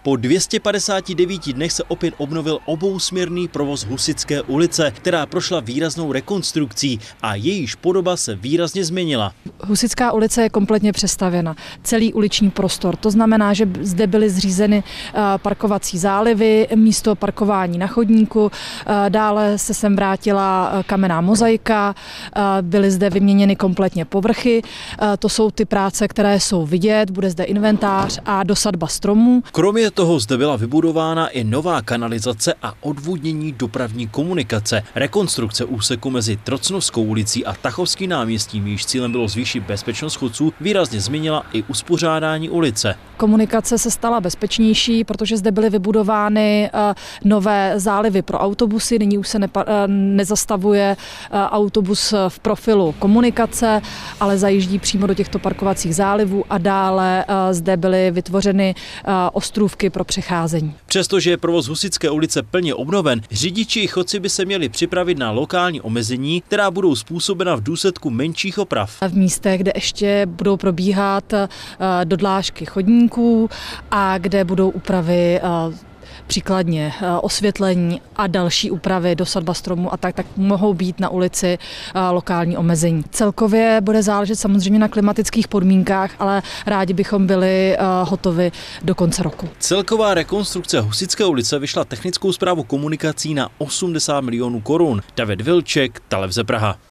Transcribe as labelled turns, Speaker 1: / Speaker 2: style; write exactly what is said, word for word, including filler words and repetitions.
Speaker 1: Po dvě stě padesáti devíti dnech se opět obnovil obousměrný provoz Husitské ulice, která prošla výraznou rekonstrukcí a jejíž podoba se výrazně změnila.
Speaker 2: Husitská ulice je kompletně přestavěna, celý uliční prostor. To znamená, že zde byly zřízeny parkovací zálivy, místo parkování na chodníku, dále se sem vrátila kamenná mozaika, byly zde vyměněny kompletně povrchy. To jsou ty práce, které jsou vidět, bude zde inventář a dosadba stromů.
Speaker 1: Kromě toho zde byla vybudována i nová kanalizace a odvodnění dopravní komunikace. Rekonstrukce úseku mezi Trocnovskou ulicí a Tachovským náměstím, jejíž cílem bylo zvýšit bezpečnost chodců, výrazně změnila i uspořádání ulice.
Speaker 2: Komunikace se stala bezpečnější, protože zde byly vybudovány nové zálivy pro autobusy. Nyní už se nepa- nezastavuje autobus v profilu komunikace, ale zajíždí přímo do těchto parkovacích zálivů a dále zde byly vytvořeny ostrůvky pro přecházení.
Speaker 1: Přestože je provoz Husitské ulice plně obnoven, řidiči i chodci by se měli připravit na lokální omezení, která budou způsobena v důsledku menších oprav.
Speaker 2: V místech, kde ještě budou probíhat dodlážky chodníků a kde budou úpravy příkladně osvětlení a další úpravy, dosadba stromů a tak, tak mohou být na ulici lokální omezení. Celkově bude záležet samozřejmě na klimatických podmínkách, ale rádi bychom byli hotovi do konce roku.
Speaker 1: Celková rekonstrukce Husitské ulice vyšla technickou správu komunikací na osmdesát milionů korun. David Vilček, Televize Praha.